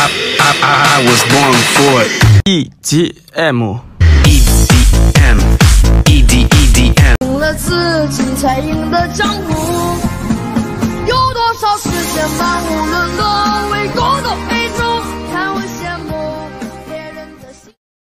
I was born for it. EDM。 赢了自己，才赢得江湖。有多少时间漫无伦次？